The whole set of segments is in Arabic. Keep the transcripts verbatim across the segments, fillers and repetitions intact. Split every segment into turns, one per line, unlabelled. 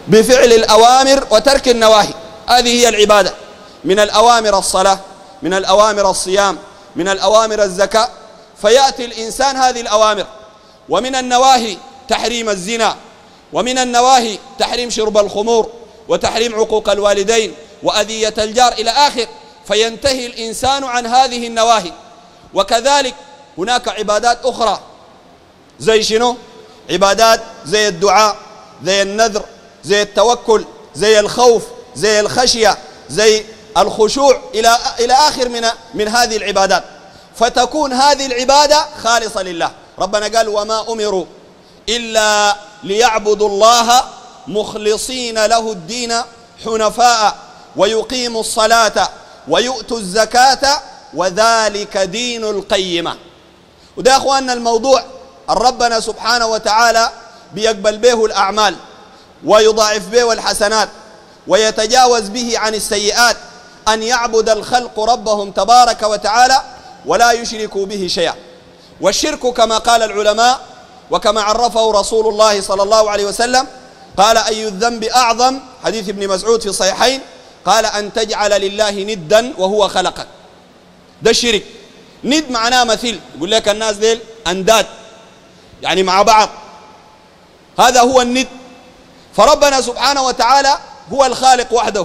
بفعل الأوامر وترك النواهي. هذه هي العبادة. من الأوامر الصلاة، من الأوامر الصيام، من الأوامر الزكاة، فيأتي الإنسان هذه الأوامر. ومن النواهي تحريم الزنا، ومن النواهي تحريم شرب الخمور، وتحريم عقوق الوالدين، وأذية الجار إلى آخر، فينتهي الإنسان عن هذه النواهي. وكذلك هناك عبادات أخرى زي شنو؟ عبادات زي الدعاء، زي النذر، زي التوكل، زي الخوف، زي الخشية، زي الخشوع إلى إلى آخر من من هذه العبادات، فتكون هذه العبادة خالصة لله. ربنا قال وما أمروا إلا ليعبدوا الله مخلصين له الدين حنفاء ويقيموا الصلاة ويؤتوا الزكاة وذلك دين القيمة. وده أخواننا الموضوع ربنا سبحانه وتعالى بيقبل به الأعمال ويضاعف به الحسنات ويتجاوز به عن السيئات، أن يعبد الخلق ربهم تبارك وتعالى ولا يشركوا به شيئا. والشرك كما قال العلماء وكما عرفه رسول الله صلى الله عليه وسلم قال أي الذنب أعظم، حديث ابن مسعود في الصحيحين، قال أن تجعل لله ندا وهو خلقك. ده الشرك. ند معناه مثيل، يقول لك الناس ديل أنداد يعني مع بعض، هذا هو الند. فربنا سبحانه وتعالى هو الخالق وحده،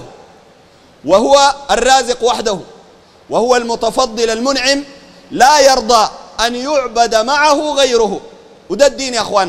وهو الرازق وحده، وهو المتفضل المنعم، لا يرضى أن يعبد معه غيره. وده الدين يا أخوان.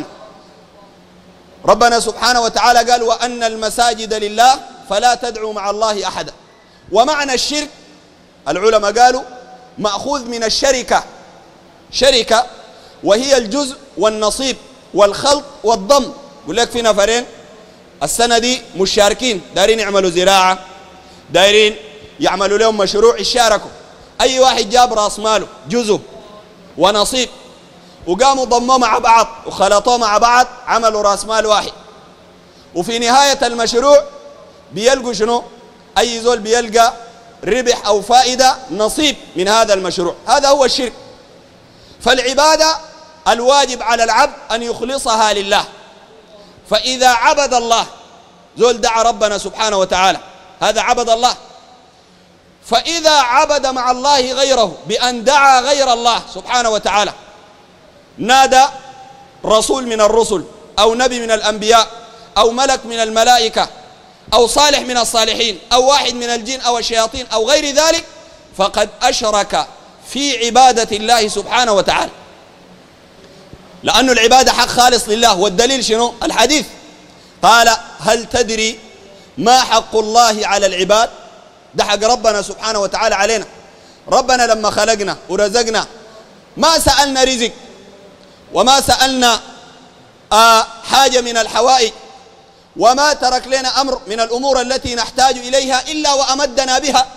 ربنا سبحانه وتعالى قال وأن المساجد لله فلا تدعوا مع الله أحدا. ومعنى الشرك العلماء قالوا مأخوذ من الشركة، شركة وهي الجزء والنصيب والخلط والضم. يقول لك في نفرين السنة دي مشاركين، دايرين يعملوا زراعة، دايرين يعملوا لهم مشروع، يشاركوا، أي واحد جاب راس ماله جزء ونصيب وقاموا ضموا مع بعض وخلطوا مع بعض، عملوا راس مال واحد. وفي نهاية المشروع بيلقوا شنو؟ أي زول بيلقى ربح أو فائدة نصيب من هذا المشروع. هذا هو الشرك. فالعبادة الواجب على العبد أن يخلصها لله. فإذا عبد الله، زول دعا ربنا سبحانه وتعالى، هذا عبد الله. فإذا عبد مع الله غيره بأن دعا غير الله سبحانه وتعالى، نادى رسول من الرسل أو نبي من الأنبياء أو ملك من الملائكة أو صالح من الصالحين أو واحد من الجن أو الشياطين أو غير ذلك، فقد أشرك في عبادة الله سبحانه وتعالى، لأن العبادة حق خالص لله. والدليل شنو؟ الحديث قال هل تدري ما حق الله على العباد؟ ده حق ربنا سبحانه وتعالى علينا. ربنا لما خلقنا ورزقنا ما سألنا رزق وما سألنا آه حاجة من الحوائج، وما ترك لنا أمر من الأمور التي نحتاج إليها إلا وأمدنا بها،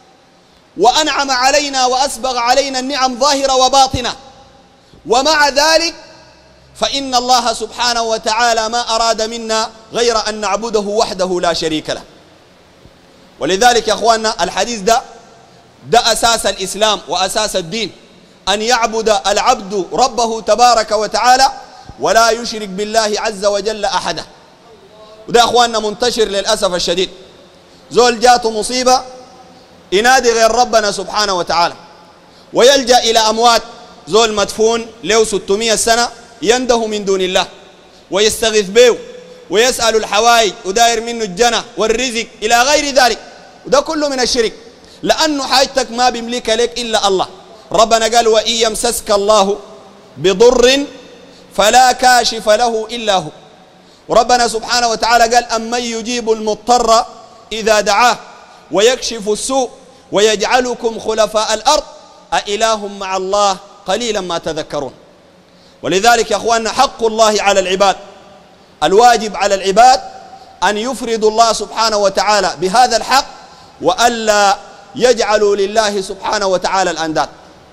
وأنعم علينا وأسبغ علينا النعم ظاهرة وباطنة. ومع ذلك فإن الله سبحانه وتعالى ما أراد منا غير أن نعبده وحده لا شريك له. ولذلك يا أخواننا الحديث ده ده أساس الإسلام وأساس الدين، أن يعبد العبد ربه تبارك وتعالى ولا يشرك بالله عز وجل أحدا. وده أخواننا منتشر للأسف الشديد. زول جاته مصيبة ينادي غير ربنا سبحانه وتعالى ويلجأ إلى أموات. زول مدفون له ستمائة سنة ينده من دون الله ويستغيث به ويسأل الحوائج وداير منه الجنة والرزق إلى غير ذلك. وده كله من الشرك، لأنه حاجتك ما بيملك لك إلا الله. ربنا قال وإن يمسسك الله بضر فلا كاشف له إلا هو. وربنا سبحانه وتعالى قال أمن يجيب المضطر إذا دعاه ويكشف السوء ويجعلكم خلفاء الأرض أإله مع الله قليلا ما تذكرون. ولذلك يا أخواننا حق الله على العباد، الواجب على العباد أن يفردوا الله سبحانه وتعالى بهذا الحق وألا يجعلوا لله سبحانه وتعالى الأنداد،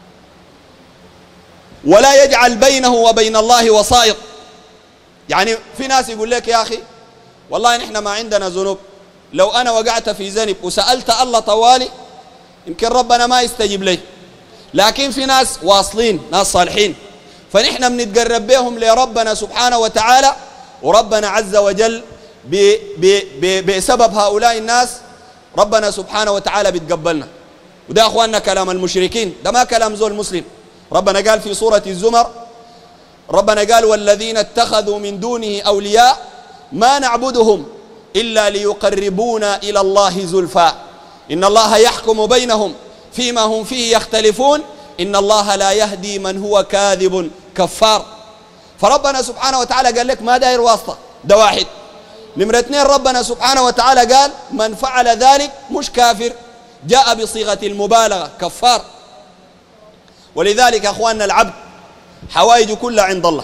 ولا يجعل بينه وبين الله وسائط. يعني في ناس يقول لك يا أخي والله نحن ما عندنا ذنوب، لو أنا وقعت في ذنب وسألت الله طوالي يمكن ربنا ما يستجيب لي، لكن في ناس واصلين ناس صالحين فنحن بنتقرب بهم لربنا سبحانه وتعالى، وربنا عز وجل بسبب هؤلاء الناس ربنا سبحانه وتعالى بيتقبلنا. وده أخواننا كلام المشركين، ده ما كلام زول مسلم. ربنا قال في سورة الزمر، ربنا قال والذين اتخذوا من دونه أولياء ما نعبدهم إلا ليقربونا إلى الله زلفى إن الله يحكم بينهم فيما هم فيه يختلفون إن الله لا يهدي من هو كاذب كفار. فربنا سبحانه وتعالى قال لك ما داير واسطة، ده واحد. نمرة اثنين ربنا سبحانه وتعالى قال من فعل ذلك مش كافر، جاء بصيغة المبالغة كفار. ولذلك أخواننا العبد حوائج كلها عند الله،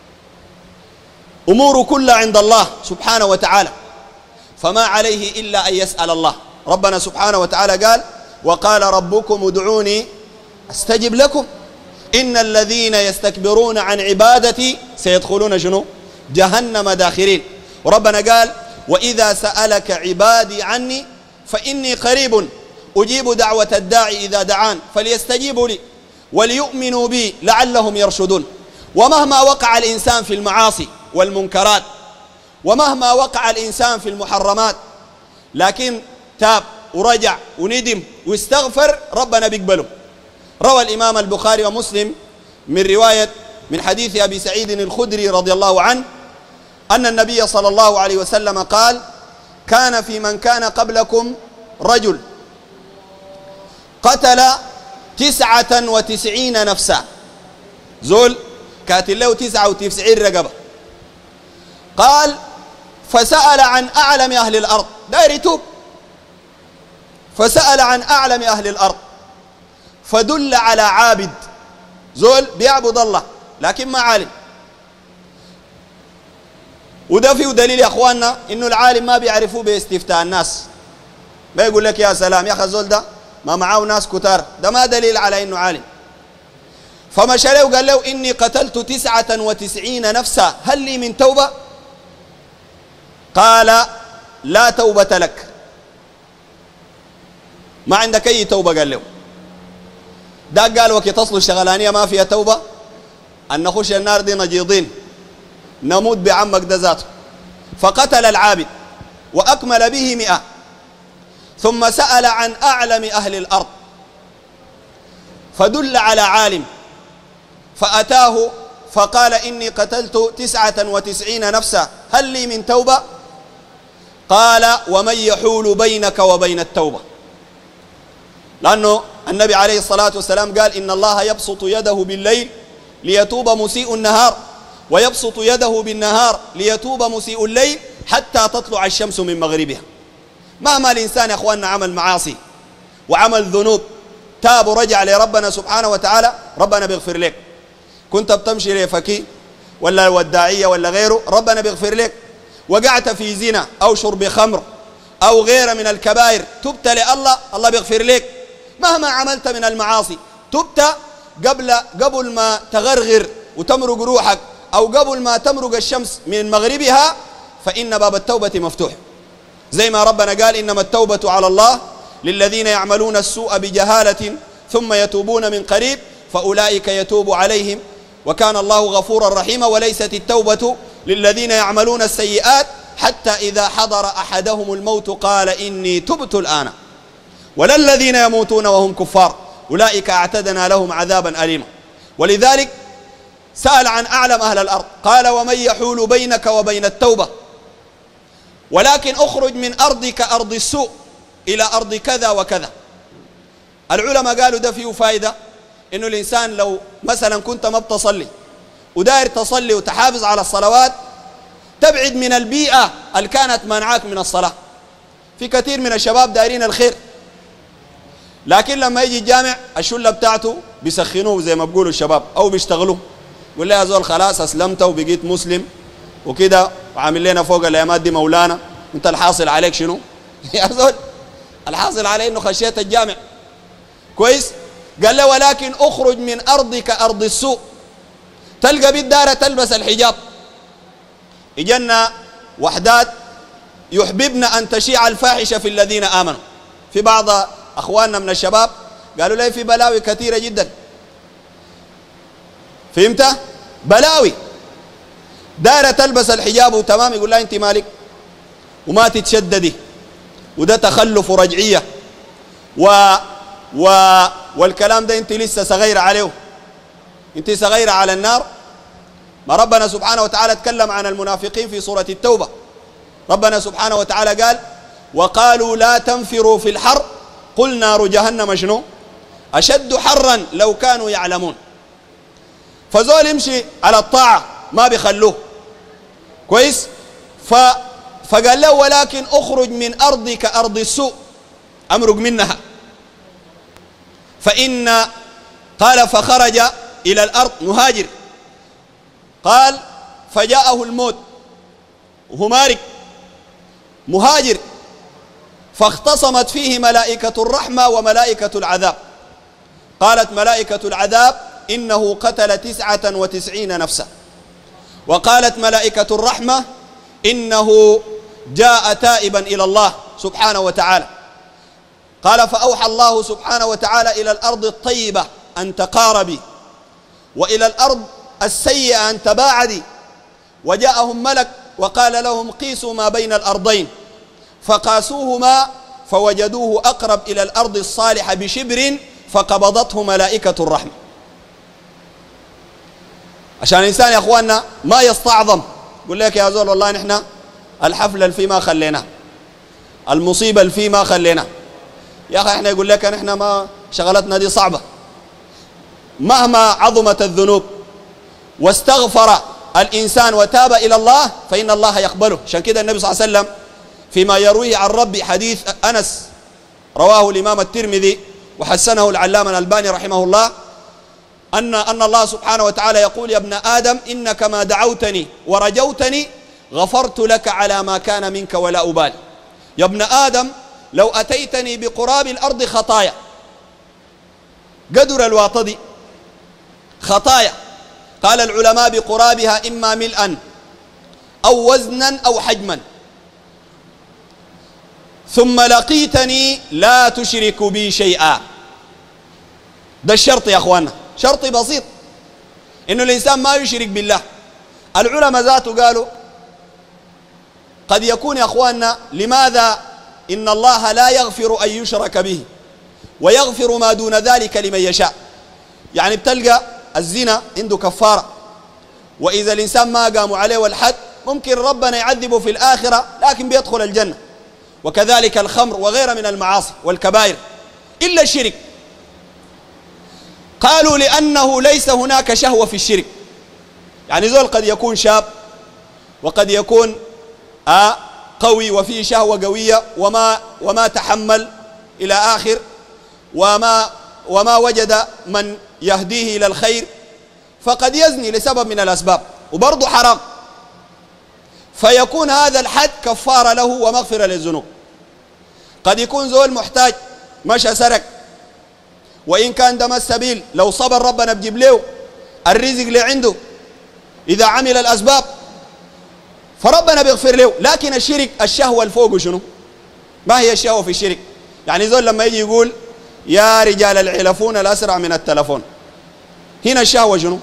أمور كلها عند الله سبحانه وتعالى، فما عليه إلا أن يسأل الله. ربنا سبحانه وتعالى قال وقال ربكم ادعوني أستجب لكم إن الذين يستكبرون عن عبادتي سيدخلون شنو؟ جهنم داخرين. وربنا قال وإذا سألك عبادي عني فإني قريب أجيب دعوة الداعي إذا دعان فليستجيبوا لي وليؤمنوا بي لعلهم يرشدون. ومهما وقع الإنسان في المعاصي والمنكرات ومهما وقع الإنسان في المحرمات لكن تاب ورجع وندم واستغفر ربنا بيقبله. روى الإمام البخاري ومسلم من رواية من حديث أبي سعيد الخدري رضي الله عنه أن النبي صلى الله عليه وسلم قال كان في من كان قبلكم رجل قتل تسعة وتسعين نفسا، زول كاتل له تسعة وتسعين رقبة. قال فسأل عن أعلم أهل الأرض، داير يتوب، فسأل عن أعلم أهل الأرض فدل على عابد، زول بيعبد الله لكن ما عالم. وده فيه دليل يا أخواننا إنه العالم ما بيعرفوه باستفتاء الناس، ما يقول لك يا سلام يا أخي الزول ده ما معاه ناس كتار، ده ما دليل على إنه عالم. فمشى له وقال له إني قتلت تسعة وتسعين نفسا هل لي من توبة؟ قال لا توبة لك، ما عندك أي توبة. قال له ده قال وكي تصل الشغلانية ما فيها توبة، أن نخش النار دي نجيضين نموت بعمك ده ذاته. فقتل العابد وأكمل به مئة ثم سأل عن أعلم أهل الأرض فدل على عالم فأتاه فقال إني قتلت تسعة وتسعين نفسا هل لي من توبة؟ قال ومن يحول بينك وبين التوبة؟ لأنه النبي عليه الصلاة والسلام قال إن الله يبسط يده بالليل ليتوب مسيء النهار ويبسط يده بالنهار ليتوب مسيء الليل حتى تطلع الشمس من مغربها. مهما الإنسان يا أخواننا عمل معاصي وعمل ذنوب تاب ورجع لربنا سبحانه وتعالى ربنا بيغفر لك. كنت بتمشي لفكي ولا الوداعية ولا غيره ربنا بيغفر لك. وقعت في زنا أو شرب خمر أو غيره من الكبائر تبت لله الله بيغفر لك. مهما عملت من المعاصي تبت قبل قبل ما تغرغر وتمرق روحك أو قبل ما تمرق الشمس من مغربها فإن باب التوبة مفتوح. زي ما ربنا قال إنما التوبة على الله للذين يعملون السوء بجهالة ثم يتوبون من قريب فأولئك يتوب عليهم وكان الله غفورا رحيما. وليست التوبة للذين يعملون السيئات حتى إذا حضر أحدهم الموت قال إني تبت الآن ولا الذين يموتون وهم كفار أولئك أعتدنا لهم عذابا أليما. ولذلك سأل عن أعلم أهل الأرض قال ومن يحول بينك وبين التوبة ولكن أخرج من أرضك أرض السوء إلى أرض كذا وكذا. العلماء قالوا ده فيه فائدة إنه الإنسان لو مثلا كنت ما بتصلي وداير تصلي وتحافظ على الصلوات تبعد من البيئة اللي كانت منعاك من الصلاة. في كثير من الشباب دايرين الخير لكن لما يجي الجامع الشلة بتاعته بيسخنوه زي ما بيقولوا الشباب أو بيشتغلوه يقول لي يا زول خلاص أسلمت وبقيت مسلم وكده وعامل لنا فوق الأيامات دي مولانا أنت الحاصل عليك شنو؟ يا زول الحاصل عليه إنه خشيت الجامع كويس. قال له ولكن أخرج من أرضك أرض السوء تلقى بالدارة تلبس الحجاب. إجنا وحدات يحببن أن تشيع الفاحشة في الذين آمنوا. في بعض أخواننا من الشباب قالوا لي في بلاوي كثيرة جدا فهمت؟ بلاوي دارة تلبس الحجاب وتمام يقول لها أنت مالك وما تتشددي، وده تخلف ورجعية و و والكلام ده انت لسه صغيرة عليه، انت صغيرة على النار. ما ربنا سبحانه وتعالى تكلم عن المنافقين في سورة التوبة. ربنا سبحانه وتعالى قال وقالوا لا تنفروا في الحر قل نار جهنم شنو أشد حرا لو كانوا يعلمون. فزول يمشي على الطاعة ما بيخلوه كويس، ف فقال له ولكن اخرج من أرضك أرض السوء، أمرق منها. فإن قال فخرج إلى الأرض مهاجر، قال فجاءه الموت وهو مارق مهاجر، فاختصمت فيه ملائكة الرحمة وملائكة العذاب. قالت ملائكة العذاب إنه قتل تسعة وتسعين نفسا، وقالت ملائكة الرحمة إنه جاء تائبا إلى الله سبحانه وتعالى. قال فأوحى الله سبحانه وتعالى إلى الأرض الطيبة أن تقاربي، وإلى الأرض السيئة أن تباعدي. وجاءهم ملك وقال لهم قيسوا ما بين الأرضين، فقاسوهما فوجدوه أقرب إلى الأرض الصالحة بشبر، فقبضته ملائكة الرحمة. عشان الإنسان يا أخواننا ما يستعظم، يقول لك يا زول والله نحن الحفل اللي فيه ما خلينا، المصيبة اللي فيه ما خلينا. يا أخي احنا يقول لك نحن ما شغلتنا دي صعبة. مهما عظمت الذنوب واستغفر الإنسان وتاب إلى الله فإن الله يقبله. عشان كده النبي صلى الله عليه وسلم فيما يرويه عن ربي حديث أنس رواه الإمام الترمذي وحسنه العلامة الألباني رحمه الله، أن أن الله سبحانه وتعالى يقول يا ابن آدم إنك ما دعوتني ورجوتني غفرت لك على ما كان منك ولا أبالي. يا ابن آدم لو أتيتني بقراب الأرض خطايا، قدر الواطدي خطايا، قال العلماء بقرابها إما ملءا أو وزنا أو حجما، ثم لقيتني لا تشرك بي شيئا. ده الشرط يا أخوانا، شرط بسيط إنه الإنسان ما يشرك بالله. العلماء ذاته قالوا قد يكون يا أخوانا لماذا إن الله لا يغفر أن يشرك به ويغفر ما دون ذلك لمن يشاء. يعني بتلقى الزنا عنده كفارة، وإذا الإنسان ما قاموا عليه والحد ممكن ربنا يعذبه في الآخرة لكن بيدخل الجنة، وكذلك الخمر وغيرها من المعاصي والكبائر إلا الشرك. قالوا لأنه ليس هناك شهوة في الشرك. يعني زول قد يكون شاب وقد يكون آه قوي وفيه شهوة قوية وما وما تحمل إلى آخر، وما وما وجد من يهديه إلى الخير، فقد يزني لسبب من الأسباب وبرضه حرام، فيكون هذا الحد كفارة له ومغفرة للذنوب. قد يكون زول محتاج مشى سرق، وإن كان دم السبيل لو صبر ربنا بجيب له الرزق اللي عنده إذا عمل الأسباب فربنا بيغفر له. لكن الشرك الشهوة الفوق شنو؟ ما هي الشهوة في الشرك؟ يعني زول لما يجي يقول يا رجال العلفون الأسرع من التلفون، هنا الشهوة شنو؟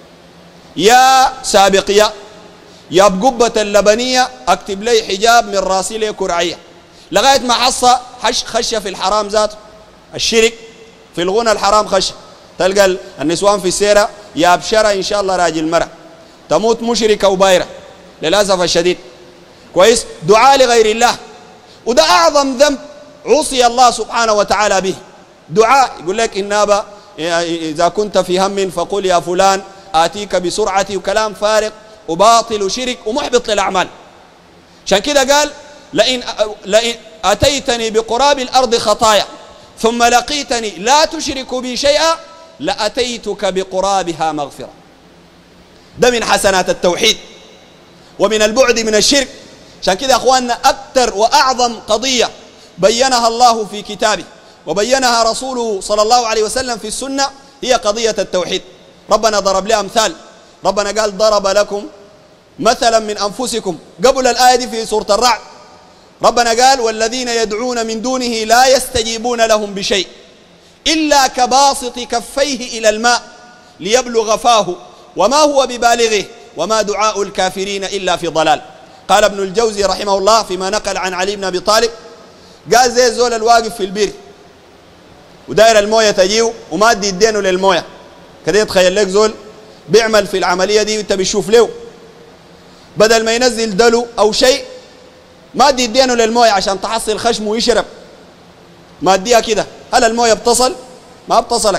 يا سابقية يا بقبة اللبنية اكتب لي حجاب من راسي لي كرعية، لغاية ما حصى حش خش في الحرام ذاته. الشرك في الغنى الحرام خش، تلقى النسوان في السيرة يا بشرة إن شاء الله راجل مرة تموت مشركة وبايرة للأسف الشديد كويس، دعاء لغير الله، وده أعظم ذنب عصي الله سبحانه وتعالى به. دعاء يقول لك إنابا إذا كنت في هم فقل يا فلان آتيك بسرعتي، وكلام فارغ وباطل وشرك ومحبط للأعمال. عشان كده قال لئن, لئن أتيتني بقراب الأرض خطايا ثم لقيتني لا تشرك بي شيئا لأتيتك بقرابها مغفرة. ده من حسنات التوحيد ومن البعد من الشرك. عشان كده أخواننا أكثر وأعظم قضية بينها الله في كتابه وبينها رسوله صلى الله عليه وسلم في السنة هي قضية التوحيد. ربنا ضرب لها أمثال، ربنا قال ضرب لكم مثلا من أنفسكم، قبل الآية دي في سورة الرعد ربنا قال والذين يدعون من دونه لا يستجيبون لهم بشيء إلا كباسط كفيه إلى الماء ليبلغ فاه وما هو ببالغه وما دعاء الكافرين إلا في ضلال. قال ابن الجوزي رحمه الله فيما نقل عن علي بن أبي طالب، قال زي الزول الواقف في البير وداير المويه تجيه وما ادي يدينه للمويه كده، يتخيل لك زول بيعمل في العمليه دي وانت بتشوف له بدل ما ينزل دلو او شيء ما ادي يدينه للمويه عشان تحصل خشمه ويشرب، ما اديها كده. هل المويه بتصل؟ ما بتصلك،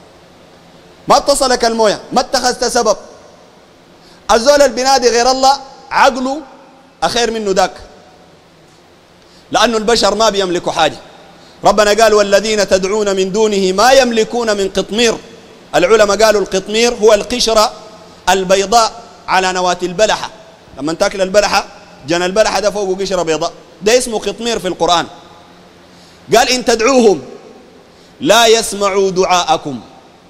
ما بتصلك المويه، ما اتخذت سبب. الزول البنادي غير الله عقله اخير منه ذاك، لانه البشر ما بيملكوا حاجه. ربنا قال والذين تدعون من دونه ما يملكون من قطمير. العلماء قالوا القطمير هو القشرة البيضاء على نواة البلحة، لما تاكل البلحة جن البلحة ده فوقه قشرة بيضاء، ده اسمه قطمير في القرآن. قال إن تدعوهم لا يسمعوا دعاءكم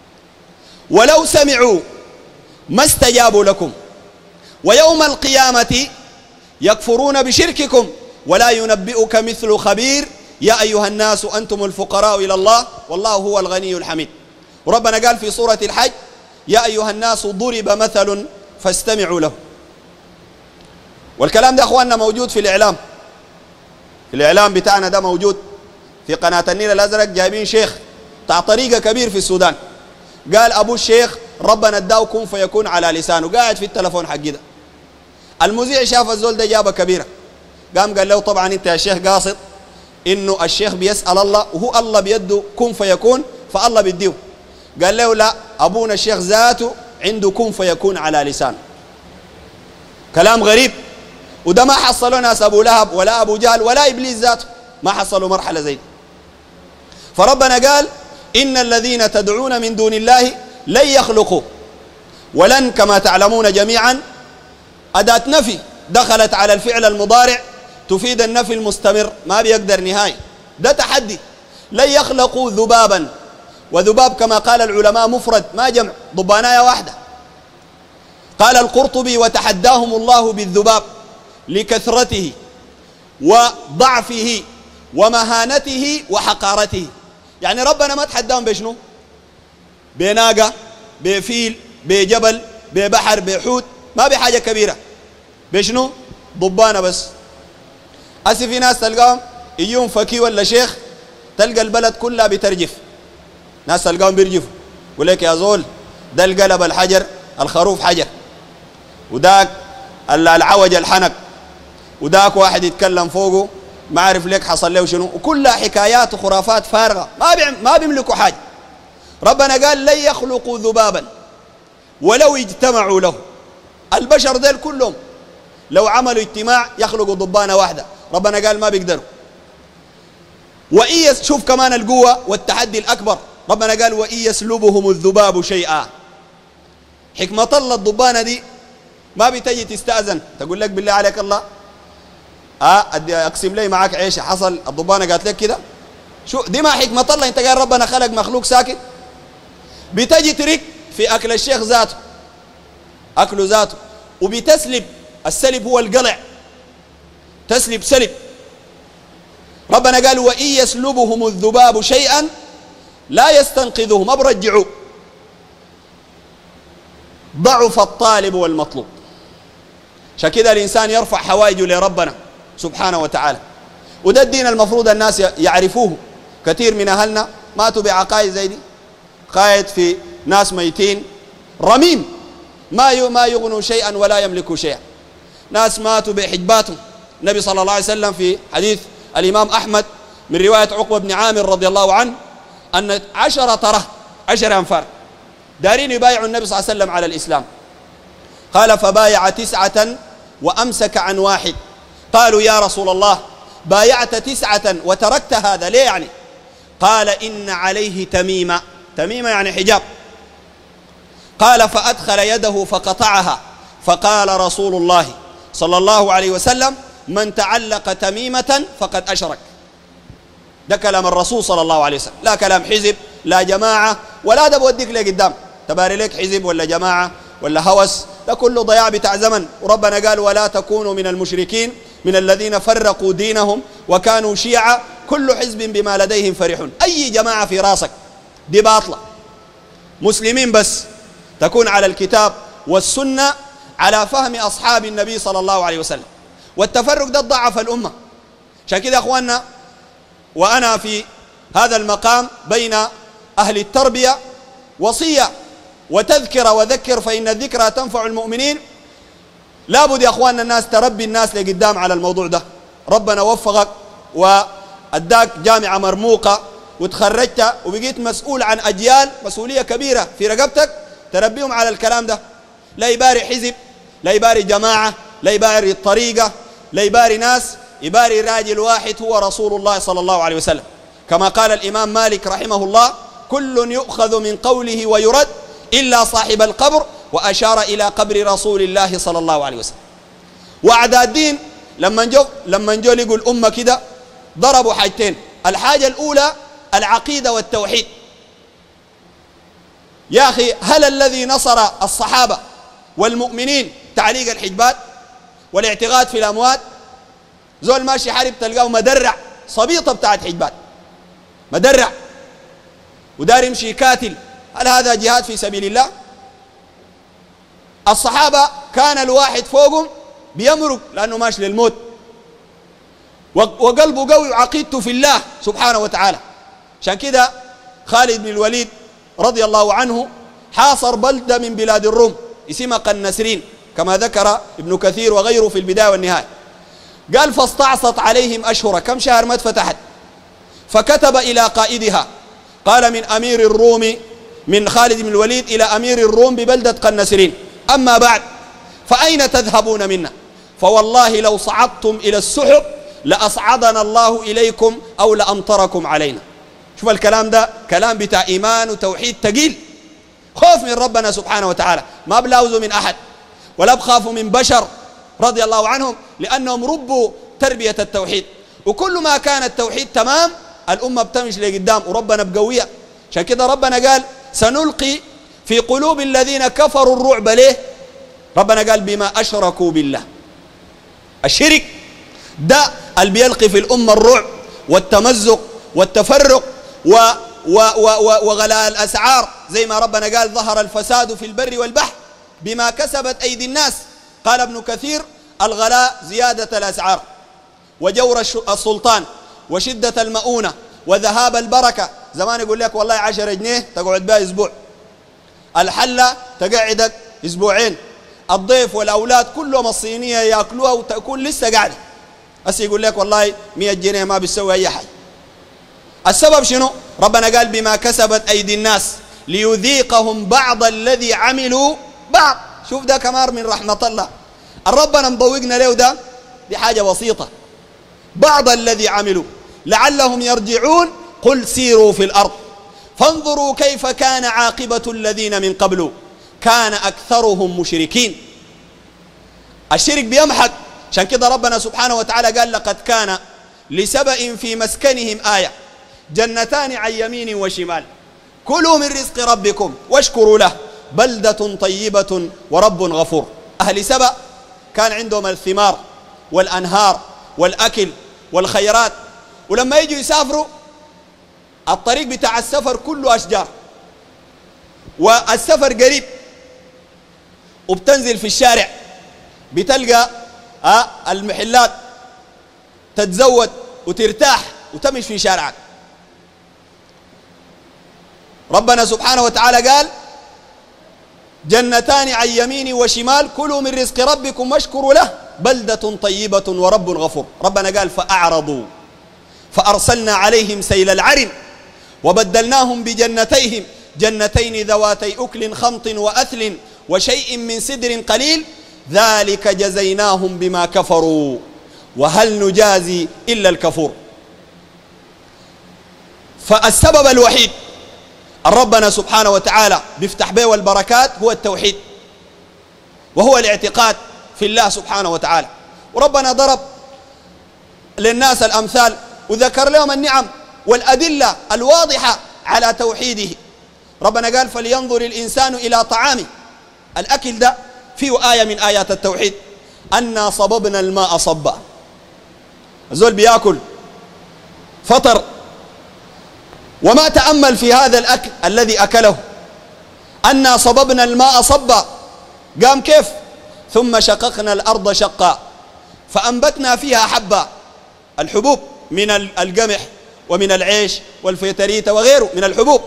ولو سمعوا ما استجابوا لكم ويوم القيامة يكفرون بشرككم ولا ينبئك مثل خبير يا أيها الناس أنتم الفقراء إلى الله والله هو الغني الحميد. وربنا قال في سورة الحج يا أيها الناس ضرب مثل فاستمعوا له. والكلام ده أخواننا موجود في الإعلام، في الإعلام بتاعنا ده موجود في قناة النيل الأزرق. جايبين شيخ بتاع طريقة كبير في السودان، قال أبو الشيخ ربنا اداه كن فيكون على لسانه، قاعد في التلفون حق ده. المذيع شاف الزول ده جابه كبيرة، قام قال له طبعا انت يا شيخ قاصد انه الشيخ بيسأل الله وهو الله بيده كن فيكون فالله بيديه. قال له لا، ابونا الشيخ ذاته عنده كن فيكون على لسانه. كلام غريب، وده ما حصلوا ناس ابو لهب ولا ابو جهل ولا ابليس ذاته، ما حصلوا مرحله زي دي. فربنا قال ان الذين تدعون من دون الله لن يخلقوا، ولن كما تعلمون جميعا أداة نفي دخلت على الفعل المضارع تفيد النفي المستمر، ما بيقدر نهاية، ده تحدي. لن يخلقوا ذبابا، وذباب كما قال العلماء مفرد ما جمع، ضباناية واحدة. قال القرطبي وتحداهم الله بالذباب لكثرته وضعفه ومهانته وحقارته. يعني ربنا ما تحداهم بشنو؟ بناقة، بفيل، بجبل، ببحر، بحوت، ما بحاجة كبيرة. بشنو؟ ضبانة بس. أسي في ناس تلقاهم يجون فكي ولا شيخ تلقى البلد كلها بترجف، ناس تلقاهم بيرجفوا، يقول لك يا زول ده القلب الحجر، الخروف حجر، وداك العوج الحنك، وداك واحد يتكلم فوقه ما عارف ليك حصل له شنو، وكلها حكايات وخرافات فارغة، ما بيعم ما بيملكوا حاجة. ربنا قال لن يخلقوا ذبابا ولو اجتمعوا له. البشر ديل كلهم لو عملوا اجتماع يخلقوا ضبانة واحدة، ربنا قال ما بيقدروا. وإن شوف كمان القوة والتحدي الأكبر، ربنا قال وإن يسلبهم الذباب شيئا. حكمة الله الضبانة دي ما بتجي تستأذن تقول لك بالله عليك الله اه اقسم لي معاك عيشه، حصل الضبانه قالت لك كده، شو دي ما حكمه الله. انت قال ربنا خلق مخلوق ساكت، بتجي ترك في اكل الشيخ ذاته، اكله ذاته، وبتسلب. السلب هو القلع، تسلب سلب. ربنا قال وإن يسلبهم الذباب شيئا لا يستنقذوه، ما برجعوه. ضعف الطالب والمطلوب. عشان كده الإنسان يرفع حوائجه لربنا سبحانه وتعالى، وده الدين المفروض الناس يعرفوه. كثير من أهلنا ماتوا بعقائد زي دي، قائد في ناس ميتين رميم ما ما يغنوا شيئا ولا يملكوا شيئا. ناس ماتوا بحجباتهم. النبي صلى الله عليه وسلم في حديث الإمام أحمد من رواية عقبة بن عامر رضي الله عنه أن عشرة رهط، عشر أنفار دارين يبايعوا النبي صلى الله عليه وسلم على الإسلام. قال فبايع تسعة وأمسك عن واحد. قالوا يا رسول الله بايعت تسعة وتركت هذا ليه يعني؟ قال إن عليه تميمة، تميمة يعني حجاب. قال فأدخل يده فقطعها، فقال رسول الله صلى الله عليه وسلم من تعلق تميمة فقد أشرك. ده كلام الرسول صلى الله عليه وسلم، لا كلام حزب لا جماعة، ولا ده بوديك لقدام تباري لك حزب ولا جماعة ولا هوس، ده كله ضياع بتاع زمن. وربنا قال ولا تكونوا من المشركين من الذين فرقوا دينهم وكانوا شيعا كل حزب بما لديهم فرحون. أي جماعة في راسك دي باطلة. مسلمين بس تكون على الكتاب والسنة على فهم أصحاب النبي صلى الله عليه وسلم. والتفرق ده ضعف الأمة. عشان كده يا أخواننا، وأنا في هذا المقام بين أهل التربية وصية وتذكرة وذكر فإن الذكرى تنفع المؤمنين. لابد يا أخواننا الناس تربي الناس لقدام على الموضوع ده. ربنا وفقك وأداك جامعة مرموقة وتخرجت وبقيت مسؤول عن أجيال، مسؤولية كبيرة في رقبتك، تربيهم على الكلام ده. لا يباري حزب، لا يباري جماعة، لا يباري الطريقة، لا يباري ناس، يباري راجل واحد هو رسول الله صلى الله عليه وسلم. كما قال الإمام مالك رحمه الله: كل يؤخذ من قوله ويرد إلا صاحب القبر، وأشار إلى قبر رسول الله صلى الله عليه وسلم. وأعداء الدين لما جو لما جو لقوا الأمة كده ضربوا حاجتين. الحاجة الأولى العقيدة والتوحيد. يا أخي، هل الذي نصر الصحابة والمؤمنين تعليق الحجبات والاعتقاد في الأموات؟ زول ماشي حارب تلقاه مدرع صبيطة بتاعت حجبات، مدرع ودار يمشي كاتل. هل هذا جهاد في سبيل الله؟ الصحابة كان الواحد فوقهم بيمرق لأنه ماشي للموت وقلبه قوي وعقيدته في الله سبحانه وتعالى. عشان كده خالد بن الوليد رضي الله عنه حاصر بلدة من بلاد الروم اسمها قنسرين كما ذكر ابن كثير وغيره في البداية والنهاية. قال: فاستعصت عليهم أشهر، كم شهر ما اتفتحت، فكتب إلى قائدها، قال: من أمير الروم، من خالد بن الوليد إلى أمير الروم ببلدة قنسرين: أما بعد، فأين تذهبون منا؟ فوالله لو صعدتم إلى السحب لأصعدنا الله إليكم أو لأمطركم علينا. شوف الكلام ده كلام بتاع إيمان وتوحيد تقيل، خوف من ربنا سبحانه وتعالى، ما بلاوزوا من أحد ولا بخافوا من بشر رضي الله عنهم، لأنهم ربوا تربية التوحيد. وكل ما كان التوحيد تمام الأمة بتمشي لقدام وربنا بقوية. عشان كده ربنا قال: سنلقي في قلوب الذين كفروا الرعب. ليه؟ ربنا قال: بما أشركوا بالله. الشرك ده اللي بيلقي في الأمة الرعب والتمزق والتفرق و و و وغلاء الأسعار، زي ما ربنا قال: ظهر الفساد في البر والبحر بما كسبت أيدي الناس. قال ابن كثير: الغلاء زيادة الأسعار وجور السلطان وشدة المؤونة وذهاب البركة. زمان يقول لك والله عشرة جنيه تقعد بها أسبوع، الحلة تقعدك أسبوعين، الضيف والأولاد كلهم الصينية يأكلوها وتكون لسه قاعدة. هسه يقول لك والله مئة جنيه ما بيسوي أي حاجة. السبب شنو؟ ربنا قال: بما كسبت أيدي الناس ليذيقهم بعض الذي عملوا بعض. شوف ده كمان من رحمة الله، ربنا مضوقنا له ده دي حاجة بسيطة. بعض الذي عملوا لعلهم يرجعون قل سيروا في الأرض فانظروا كيف كان عاقبة الذين من قبل كان أكثرهم مشركين. الشرك بيمحك. عشان كده ربنا سبحانه وتعالى قال: لقد كان لسبأ في مسكنهم آية جنتان عن يمين وشمال كلوا من رزق ربكم واشكروا له بلدة طيبة ورب غفور. أهل سبأ كان عندهم الثمار والأنهار والأكل والخيرات، ولما يجوا يسافروا الطريق بتاع السفر كله أشجار، والسفر قريب، وبتنزل في الشارع بتلقى آه المحلات تتزود وترتاح وتمشي في شارعك. ربنا سبحانه وتعالى قال: جنتان عن يمين وشمال كلوا من رزق ربكم واشكروا له بلدة طيبة ورب غفور. ربنا قال: فأعرضوا فأرسلنا عليهم سيل العرم وبدلناهم بجنتيهم جنتين ذواتي أكل خمط وأثل وشيء من سدر قليل ذلك جزيناهم بما كفروا وهل نجازي إلا الكفور. فالسبب الوحيد ربنا سبحانه وتعالى بيفتح به البركات هو التوحيد، وهو الاعتقاد في الله سبحانه وتعالى. وربنا ضرب للناس الأمثال وذكر لهم النعم والأدلة الواضحة على توحيده. ربنا قال: فلينظر الإنسان إلى طعامه. الأكل ده فيه آية من آيات التوحيد: أنا صببنا الماء صبا. الزول بيأكل فطر وما تأمل في هذا الأكل الذي أكله. أنا صببنا الماء صبا، قام كيف؟ ثم شققنا الأرض شقا فأنبتنا فيها حبا، الحبوب من القمح ومن العيش والفيتريت وغيره من الحبوب.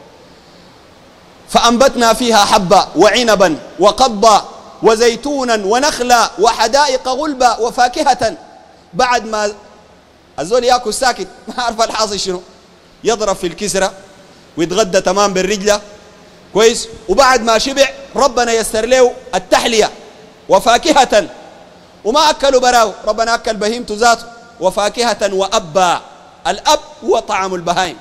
فأنبتنا فيها حبا وعنبا وقضبا وزيتونا ونخلا وحدائق غلبا وفاكهة. بعد ما الزول ياكل ساكت ما عارف الحاصل شنو، يضرب في الكسرة ويتغدى تمام بالرجلة كويس، وبعد ما شبع ربنا يسر له التحلية وفاكهة، وما أكلوا براو، ربنا أكل بهيمته ذاته وفاكهة وأبا. الأب هو طعام البهائم.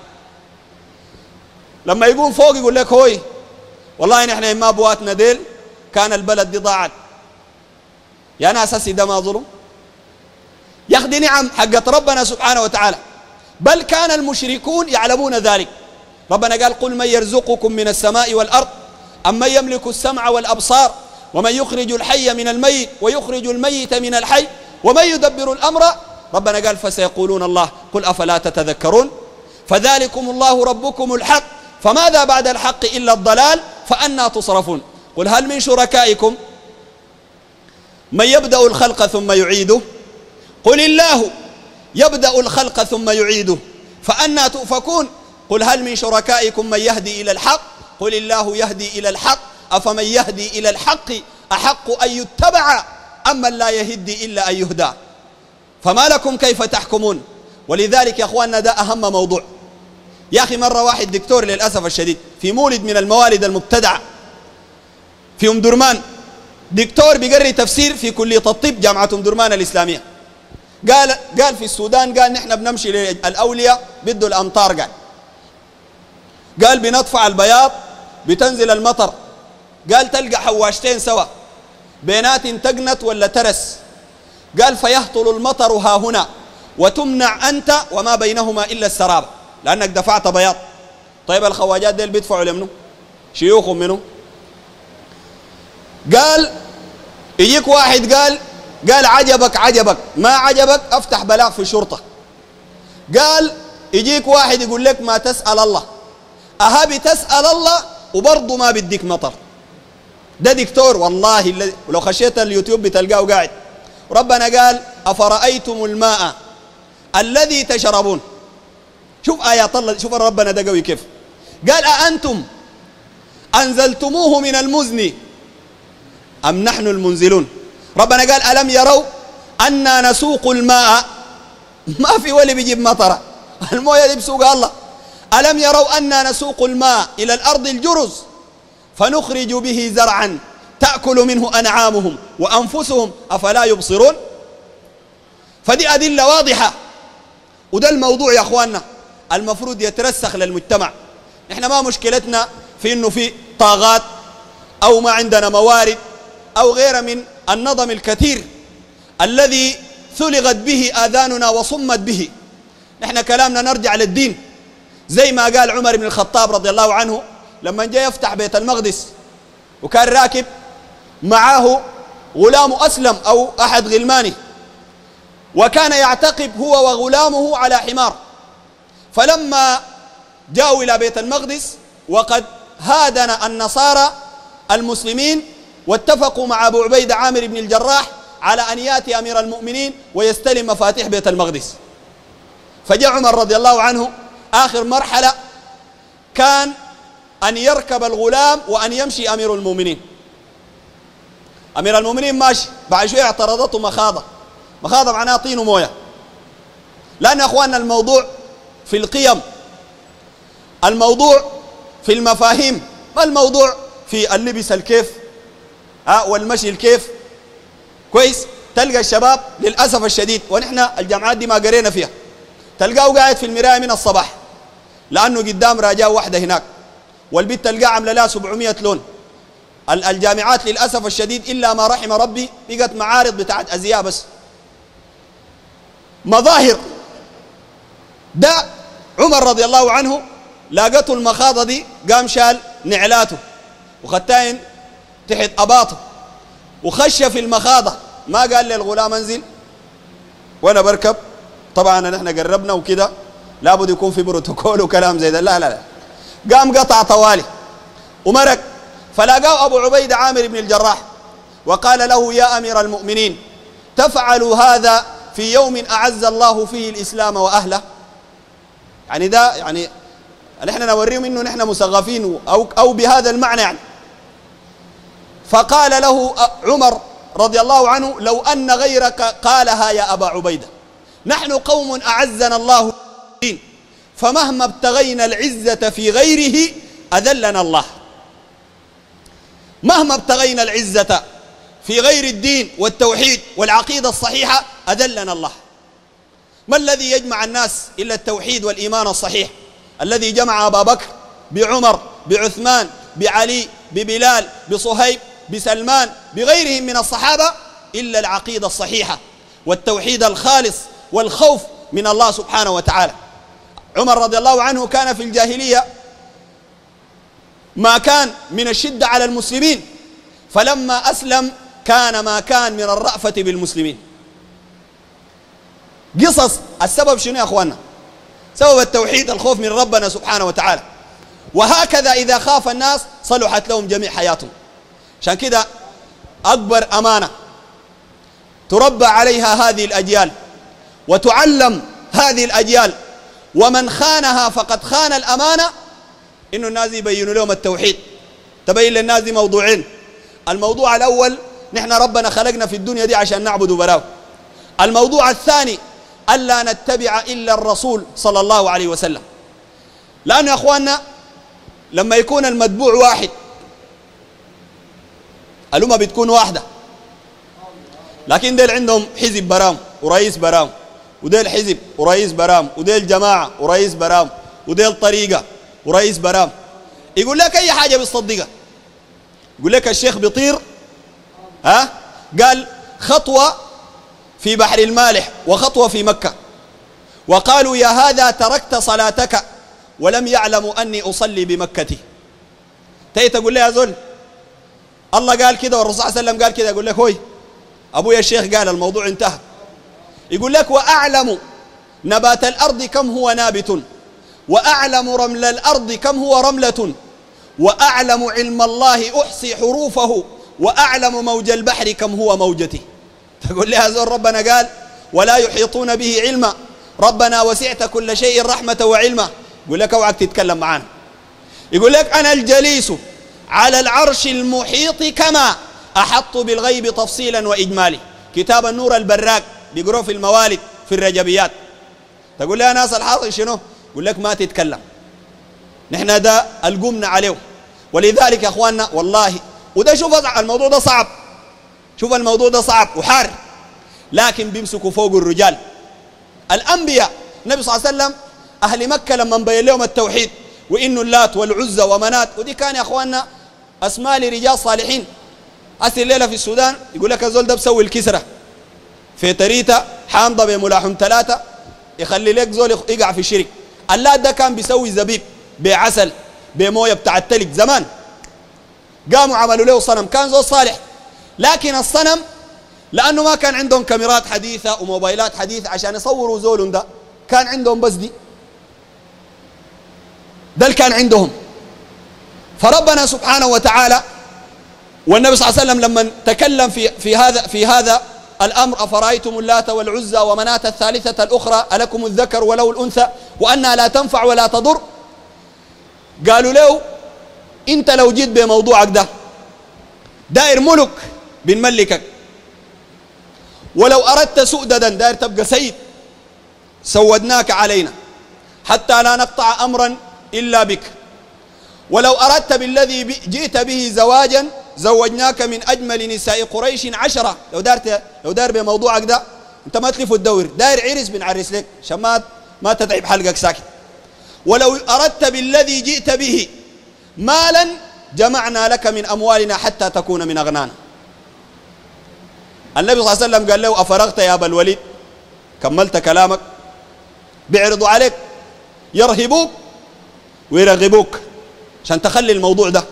لما يقوم فوق يقول لك هوي والله نحن ما بواتنا ديل كان البلد دي ضاعت، يا ناس هسي ده ما ظلم؟ ياخدي نعم حقت ربنا سبحانه وتعالى. بل كان المشركون يعلمون ذلك. ربنا قال قل من يرزقكم من السماء والأرض أم من يملك السمع والأبصار ومن يخرج الحي من الميت ويخرج الميت من الحي ومن يدبر الأمر. ربنا قال فسيقولون الله قل أفلا تتذكرون. فذلكم الله ربكم الحق فماذا بعد الحق إلا الضلال فأنى تصرفون. قل هل من شركائكم من يبدأ الخلق ثم يعيده قل الله يبدأ الخلق ثم يعيده فأنى تؤفكون. قل هل من شركائكم من يهدي إلى الحق قل الله يهدي إلى الحق أفمن يهدي إلى الحق أحق أن يتبع أما لا يهدي إلا أن يهدى. فما لكم كيف تحكمون. ولذلك يا أخواننا ده أهم موضوع. يا أخي مرة واحد دكتور للأسف الشديد في مولد من الموالد المبتدعة في أم درمان، دكتور بيقري تفسير في كلية الطب جامعة أم درمان الإسلامية، قال قال في السودان قال نحن بنمشي للأولياء بده الأمطار، قال قال بنطفع البياض بتنزل المطر، قال تلقى حواشتين سوا بينات تقنت ولا ترس، قال فيهطل المطر ها هنا وتمنع أنت وما بينهما إلا السراب لأنك دفعت بياض. طيب الخواجات ديل بيدفعوا لمنه؟ شيوخهم منه؟ قال يجيك واحد قال قال عجبك عجبك ما عجبك افتح بلاغ في الشرطة. قال يجيك واحد يقول لك ما تسأل الله، أهبي تسأل الله وبرضه ما بديك مطر. ده دكتور والله، ولو خشيت اليوتيوب بتلقاه قاعد. ربنا قال أفرأيتم الماء الذي تشربون. شوف آيات الله، شوف ربنا ده قوي كيف. قال أأنتم أنزلتموه من المزن أم نحن المنزلون. ربنا قال ألم يروا أنا نسوق الماء، ما في ولي بيجيب مطرة، المويه دي بسوق الله. ألم يروا أنا نسوق الماء إلى الأرض الجرز فنخرج به زرعا تأكل منه أنعامهم وأنفسهم أفلا يبصرون. فدي أدلة واضحة. وده الموضوع يا أخواننا المفروض يترسخ للمجتمع. نحن ما مشكلتنا في إنه في طاغات أو ما عندنا موارد أو غير من النظم الكثير الذي ثلغت به آذاننا وصمت به. نحن كلامنا نرجع للدين، زي ما قال عمر بن الخطاب رضي الله عنه لما جاء يفتح بيت المقدس وكان راكب معه غلام أسلم أو أحد غلمانه، وكان يعتقب هو وغلامه على حمار. فلما جاءوا إلى بيت المقدس وقد هادن النصارى المسلمين واتفقوا مع أبو عبيدة عامر بن الجراح على أن يأتي أمير المؤمنين ويستلم مفاتيح بيت المقدس. فجاء عمر رضي الله عنه آخر مرحلة كان أن يركب الغلام وأن يمشي أمير المؤمنين. أمير المؤمنين ماشي، بعد شوية اعترضته مخاضة. مخاضة معناها طين وموية. لأن يا أخواننا الموضوع في القيم، الموضوع في المفاهيم، ما الموضوع في اللبس الكيف ها والمشي الكيف. كويس. تلقى الشباب للأسف الشديد، ونحن الجامعات دي ما قرينا فيها، تلقاه قاعد في المراية من الصباح لأنه قدام راجاه واحدة هناك، والبنت تلقاه عاملة لها سبعمية لون. الجامعات للأسف الشديد إلا ما رحم ربي بقت معارض بتاعت أزياء بس، مظاهر. ده عمر رضي الله عنه لاقته المخاضة دي قام شال نعلاته وختاين تحت أباطه وخش في المخاضة، ما قال للغلام انزل وانا بركب. طبعا نحن قربنا وكده لابد يكون في بروتوكول وكلام زي ده، لا لا لا، قام قطع طوالي ومرق. فلاقاه أبو عبيدة عامر بن الجراح وقال له يا أمير المؤمنين تفعل هذا في يوم أعز الله فيه الإسلام وأهله؟ يعني ده يعني نحن نوريهم إنه نحن مسغفين أو, أو بهذا المعنى يعني. فقال له عمر رضي الله عنه: لو أن غيرك قالها يا أبا عبيدة، نحن قوم أعزنا الله بالدين، فمهما ابتغينا العزة في غيره أذلنا الله. مهما ابتغينا العزة في غير الدين والتوحيد والعقيدة الصحيحة أذلنا الله. ما الذي يجمع الناس إلا التوحيد والإيمان الصحيح الذي جمع أبا بكر بعمر بعثمان بعلي ببلال بصهيب بسلمان بغيرهم من الصحابة إلا العقيدة الصحيحة والتوحيد الخالص والخوف من الله سبحانه وتعالى. عمر رضي الله عنه كان في الجاهلية ما كان من الشدة على المسلمين، فلما أسلم كان ما كان من الرأفة بالمسلمين. قصص السبب شنو يا أخوانا؟ سبب التوحيد الخوف من ربنا سبحانه وتعالى. وهكذا إذا خاف الناس صلحت لهم جميع حياتهم. عشان كده أكبر أمانة تربى عليها هذه الأجيال وتعلم هذه الأجيال، ومن خانها فقد خان الأمانة، إنه الناس يبينوا لهم التوحيد. تبين للناس دي موضوعين: الموضوع الأول نحن ربنا خلقنا في الدنيا دي عشان نعبد براو. الموضوع الثاني ألا نتبع إلا الرسول صلى الله عليه وسلم. لأنه يا أخواننا لما يكون المتبوع واحد الأمة بتكون واحدة، لكن ديل عندهم حزب برام ورئيس برام، وديل حزب ورئيس برام، وديل جماعة ورئيس برام، وديل طريقة ورئيس برام. يقول لك أي حاجة بتصدقها. يقول لك الشيخ بيطير ها قال خطوة في بحر المالح وخطوة في مكة، وقالوا يا هذا تركت صلاتك ولم يعلموا أني أصلي بمكتي. تأتي تقول لي يا زول الله قال كده والرسول صلى الله عليه وسلم قال كده، يقول لك هوي أبويا الشيخ قال الموضوع انتهى. يقول لك وأعلم نبات الأرض كم هو نابت، وأعلم رمل الأرض كم هو رملة، وأعلم علم الله أحصي حروفه، وأعلم موج البحر كم هو موجتي. تقول لي يا زول ربنا قال ولا يحيطون به علما، ربنا وسعت كل شيء رحمة وعلما. يقول لك اوعك تتكلم معانا. يقول لك أنا الجليس على العرش المحيط كما أحط بالغيب تفصيلا وإجمالي. كتاب النور البراق بيقروه في الموالد في الرجبيات. تقول لي يا ناس الحاصل شنو؟ يقول لك ما تتكلم، نحن ده القمنا عليه. ولذلك يا أخواننا والله، وده شوف الموضوع ده صعب، شوف الموضوع ده صعب وحار، لكن بيمسكوا فوق الرجال. الأنبياء النبي صلى الله عليه وسلم أهل مكة لما مبين لهم التوحيد وإنه اللات والعزى ومنات، ودي كان يا أخواننا أسماء لرجال صالحين. أسي الليلة في السودان يقول لك الزول ده بسوي الكسرة في تريتا حامضة بملاحم ثلاثة يخلي لك زول يقع في الشرك. اللات ده كان بيسوي زبيب بعسل بمويه بتاع التلج زمان، قاموا عملوا له صنم، كان زول صالح. لكن الصنم لأنه ما كان عندهم كاميرات حديثة وموبايلات حديثة عشان يصوروا زول ده، كان عندهم بس دي، ده اللي كان عندهم. فربنا سبحانه وتعالى والنبي صلى الله عليه وسلم لما تكلم في في هذا في هذا الأمر: أفرأيتم اللات والعزى ومناة الثالثة الأخرى ألكم الذكر وله الأنثى وأنها لا تنفع ولا تضر. قالوا له أنت لو جيت بموضوعك ده داير ملك بنملكك، ولو أردت سؤددا داير تبقى سيد سودناك علينا حتى لا نقطع أمرا إلا بك، ولو أردت بالذي جئت به زواجا زوجناك من أجمل نساء قريش عشرة. لو دارت لو دار بموضوعك ده أنت ما تلف الدور، داير عرس بنعرس لك عشان ما ما تتعب حلقك ساكت. ولو أردت بالذي جئت به مالا جمعنا لك من أموالنا حتى تكون من أغنانا. النبي صلى الله عليه وسلم قال له: أفرغت يا أبا الوليد؟ كملت كلامك؟ بيعرضوا عليك يرهبوك ويرغبوك عشان تخلي الموضوع ده.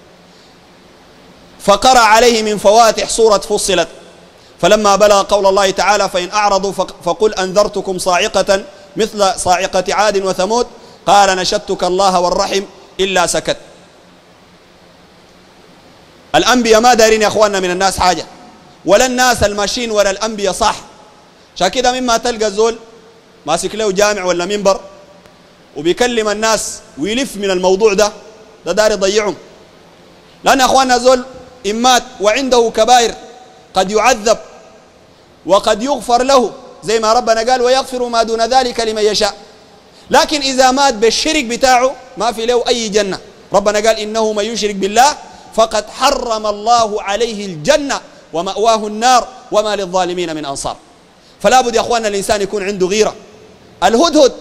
فقرأ عليه من فواتح سورة فصلت، فلما بلغ قول الله تعالى: فإن أعرضوا فقل أنذرتكم صاعقة مثل صاعقة عاد وثمود قال نشدتك الله والرحم إلا سكت. الأنبياء ما دارين يا أخواننا من الناس حاجة، ولا الناس الماشيين ولا الأنبياء صح. عشان كده مما تلقى الزول ماسك له جامع ولا منبر وبيكلم الناس ويلف من الموضوع ده، ده دار يضيعهم. لأن أخواننا زول إن مات وعنده كبائر قد يعذب وقد يغفر له زي ما ربنا قال ويغفر ما دون ذلك لمن يشاء. لكن إذا مات بالشرك بتاعه ما في له أي جنة. ربنا قال إنه من يشرك بالله فقد حرم الله عليه الجنة ومأواه النار وما للظالمين من أنصار. فلا بد يا أخواننا الإنسان يكون عنده غيرة. الهدهد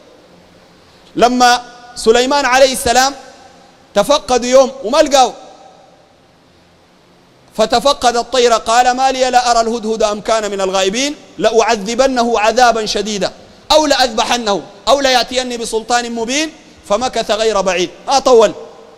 لما سليمان عليه السلام تفقد يوم وما لقاه، فتفقد الطير قال ما لي لا أرى الهدهد أم كان من الغائبين لأعذبنه عذابا شديدا أو لأذبحنه أو ليأتيني بسلطان مبين فمكث غير بعيد. أطول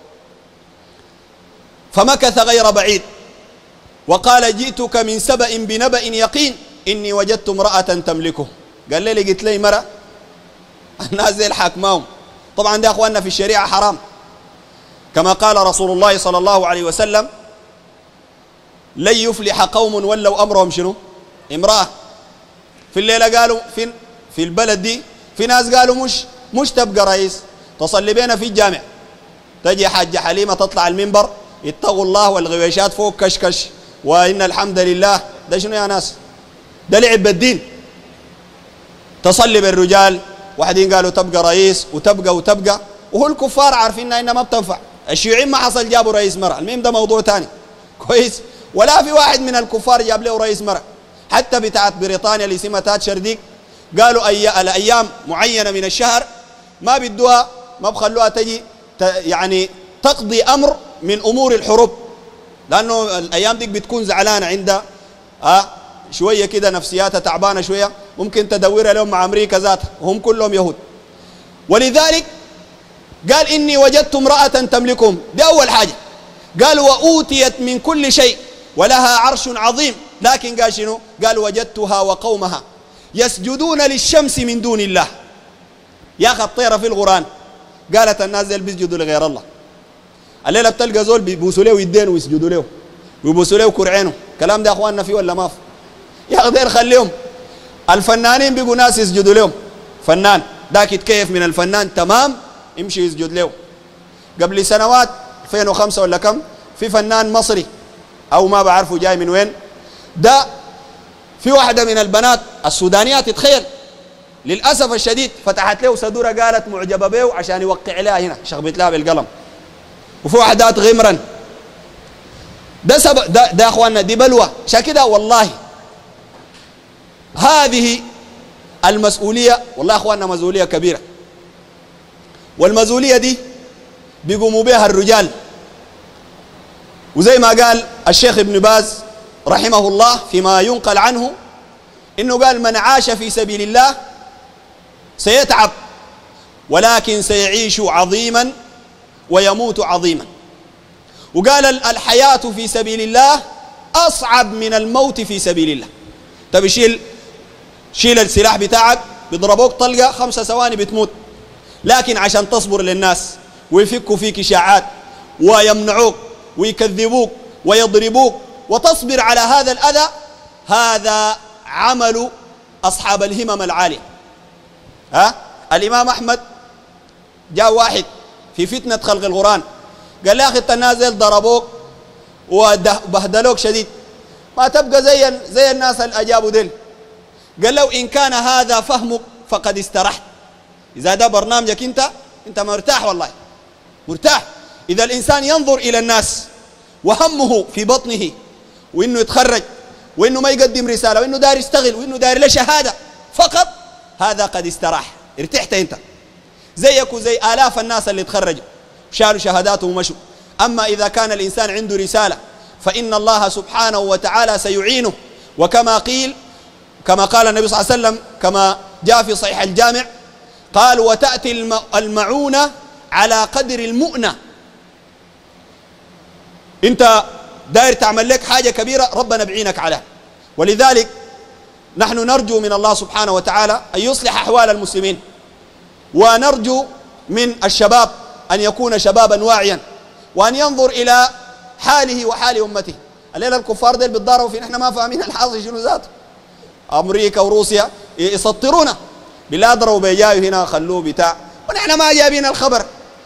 فمكث غير بعيد وقال جئتك من سبأ بنبأ يقين إني وجدت امرأة تملكه. قال لي لقيت لي مرأة الناس زي الحاكماهم. طبعا ده أخواننا في الشريعة حرام، كما قال رسول الله صلى الله عليه وسلم لن يفلح قوم ولوا أمرهم شنو؟ امرأة. في الليلة قالوا في, في البلد دي في ناس قالوا مش مش تبقى رئيس، تصلي بينا في الجامع. تجي حاجة حليمة تطلع المنبر اتقوا الله والغويشات فوق كشكش وإن الحمد لله. ده شنو يا ناس؟ ده لعب بالدين. تصلي بالرجال، واحدين قالوا تبقى رئيس وتبقى وتبقى، وهو الكفار عارفين انها ما بتنفع. الشيوعيين ما حصل جابوا رئيس مرأة، المهم ده موضوع ثاني كويس. ولا في واحد من الكفار جاب له رئيس مرأة. حتى بتاعت بريطانيا اللي اسمها تاتشر ديك قالوا أي الايام معينه من الشهر ما بدوها، ما بخلوها تجي يعني تقضي امر من امور الحروب، لانه الايام ديك بتكون زعلانه عندها اه شويه كده نفسياتها تعبانه شويه، ممكن تدورها لهم مع امريكا ذاتها وهم كلهم يهود. ولذلك قال اني وجدت امراه تملكهم. دي اول حاجه. قال واوتيت من كل شيء ولها عرش عظيم. لكن قال شنو؟ قال وجدتها وقومها يسجدون للشمس من دون الله. يا اخي الطيره في القران قالت الناس ديل بيسجدوا لغير الله. الليله بتلقى زول بيبوسوا له يدين ويسجدوا له ويبوسوا له كرعينه. الكلام ده اخواننا فيه ولا ما في؟ يا اخي دير خليهم. الفنانين بيقوا ناس يسجدوا لهم. فنان ذاك يتكيف من الفنان تمام يمشي يسجد له. قبل سنوات ألفين وخمسة ولا كم في فنان مصري او ما بعرفه جاي من وين، ده في واحده من البنات السودانيات تتخيل للاسف الشديد فتحت له صدوره قالت معجبه به عشان يوقع لها هنا، شخبت لها بالقلم. وفي وحدات غمرا. ده سبب ده, ده يا اخواننا دي بلوى. عشان كده والله هذه المسؤوليه والله يا اخواننا مسؤوليه كبيره، والمسؤوليه دي بيقوموا بها الرجال. وزي ما قال الشيخ ابن باز رحمه الله فيما ينقل عنه انه قال من عاش في سبيل الله سيتعب ولكن سيعيش عظيما ويموت عظيما. وقال الحياة في سبيل الله أصعب من الموت في سبيل الله. طب شيل شيل السلاح بتاعك بيضربوك طلقة خمسة ثواني بتموت، لكن عشان تصبر للناس ويفكوا فيك إشاعات ويمنعوك ويكذبوك ويضربوك وتصبر على هذا الأذى، هذا عمل أصحاب الهمم العالية. ها الإمام أحمد جاء واحد في فتنة خلق القرآن قال له يا أخي التنازل ضربوك وبهدلوك شديد، ما تبقى زي زي الناس اللي أجابوا ديل. قال له إن كان هذا فهمك فقد استرحت. إذا ده برنامجك أنت أنت مرتاح، والله مرتاح. إذا الإنسان ينظر إلى الناس وهمه في بطنه وإنه يتخرج وإنه ما يقدم رسالة وإنه داير يشتغل وإنه داير له شهادة فقط، هذا قد استراح، ارتحت أنت زيك وزي آلاف الناس اللي تخرجوا شالوا شهاداتهم ومشوا. أما إذا كان الإنسان عنده رسالة فإن الله سبحانه وتعالى سيعينه. وكما قيل كما قال النبي صلى الله عليه وسلم كما جاء في صحيح الجامع قال وتأتي المعونة على قدر المؤنة. انت داير تعمل لك حاجة كبيرة ربنا بعينك عليها. ولذلك نحن نرجو من الله سبحانه وتعالى أن يصلح أحوال المسلمين، ونرجو من الشباب أن يكون شبابا واعيا وأن ينظر إلى حاله وحال أمته. الليلة الكفار ديل بيتضاربوا فينا، احنا ما فاهمين الحاصل شنو ذاته. أمريكا وروسيا يسطرونا بلا ضربوا بيجايو هنا خلوه بتاع، ونحن ما جايبين الخبر.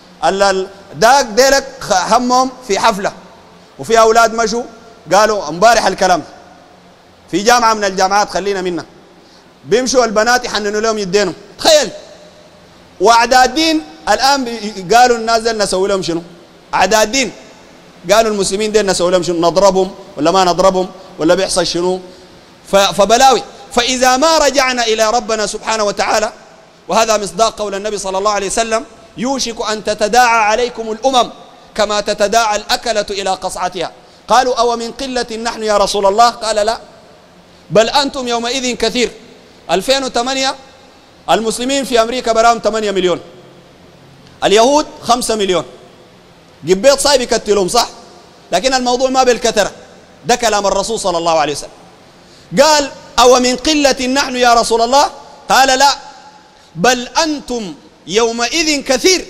داك ديلك همهم في حفلة وفي أولاد مشوا قالوا امبارح الكلام في جامعة من الجامعات خلينا منها، بيمشوا البنات يحننوا لهم يدينهم. تخيل. وأعداد دين الآن قالوا الناس ديل نسوي لهم شنو؟ أعداد دين قالوا المسلمين ديل نسوي لهم شنو؟ نضربهم ولا ما نضربهم ولا بيحصل شنو؟ فبلاوي. فإذا ما رجعنا إلى ربنا سبحانه وتعالى، وهذا مصداق قول النبي صلى الله عليه وسلم: يوشك أن تتداعى عليكم الأمم كما تتداعى الأكلة إلى قصعتها. قالوا: أو من قلة نحن يا رسول الله؟ قال: لا، بل أنتم يومئذ كثير. ألفين وثمانية المسلمين في أمريكا براهم ثمانية مليون، اليهود خمسة مليون. جبيت صايب يكتلهم صح، لكن الموضوع ما بالكثرة. ده كلام الرسول صلى الله عليه وسلم. قال: أو من قلة نحن يا رسول الله؟ قال: لا، بل أنتم يومئذ كثير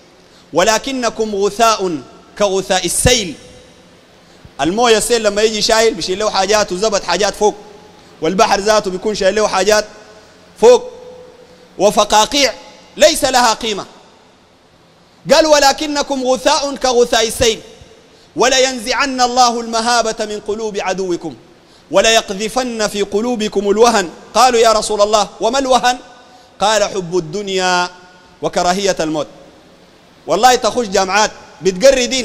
ولكنكم غثاء كغثاء السيل. المويه السيل لما يجي شايل بيشيل له حاجات وزبط حاجات فوق، والبحر ذاته بيكون شايل له حاجات فوق، وفقاقيع ليس لها قيمة. قال: ولكنكم غثاء كغثاء السيل ولينزعن الله المهابة من قلوب عدوكم وليقذفن في قلوبكم الوهن. قالوا: يا رسول الله وما الوهن؟ قال: حب الدنيا وكراهية الموت. والله تخش جامعات بتقري دين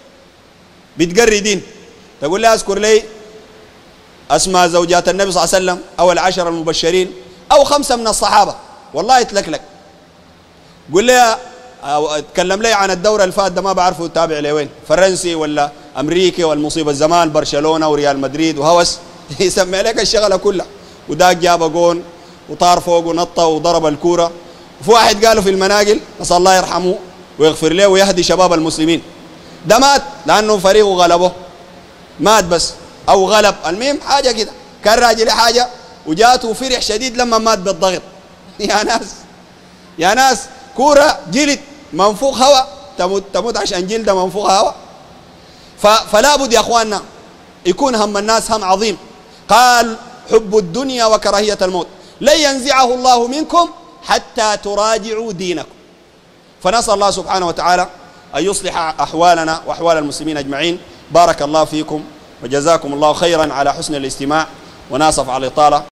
بتقري دين تقول لي اذكر لي اسماء زوجات النبي صلى الله عليه وسلم او العشر المبشرين او خمسه من الصحابه، والله يتلكلك. قول لي اتكلم لي عن الدورة اللي فات ده ما بعرفه تابع لي وين، فرنسي ولا امريكي، والمصيبه الزمان برشلونه وريال مدريد وهوس يسمع لك الشغله كلها. وداك جاب جون وطار فوق ونط وضرب الكوره. وفي واحد قالوا في المناقل نسال الله يرحمه ويغفر له ويهدي شباب المسلمين، ده مات لانه فريقه غلبه، مات بس او غلب، المهم حاجه كده، كان راجل حاجه وجاته فرح شديد لما مات بالضغط. يا ناس يا ناس كوره جلد منفوخ هواء، تموت تموت عشان جلده منفوخ هواء. فلا بد يا اخواننا يكون هم الناس هم عظيم. قال: حب الدنيا وكراهيه الموت لن ينزعه الله منكم حتى تراجعوا دينكم. فنسأل الله سبحانه وتعالى أن يصلح أحوالنا وأحوال المسلمين أجمعين. بارك الله فيكم وجزاكم الله خيرا على حسن الاستماع، وناسف على الإطالة.